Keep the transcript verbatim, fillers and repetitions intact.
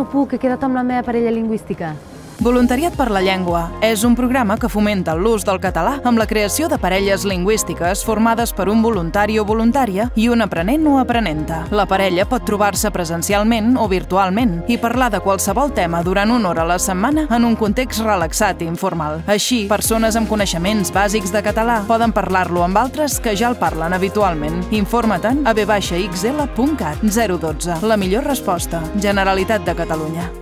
no puc, he quedat amb la meva parella lingüística. Voluntariat per la Llengua és un programa que fomenta l'ús del català amb la creació de parelles lingüístiques formades per un voluntari o voluntària i un aprenent o aprenenta. La parella pot trobar-se presencialment o virtualment i parlar de qualsevol tema durant una hora a la setmana en un context relaxat i informal. Així, persones amb coneixements bàsics de català poden parlar-lo amb altres que ja el parlen habitualment. Informa-te'n a b x l punt cat. zero dotze. La millor resposta. Generalitat de Catalunya.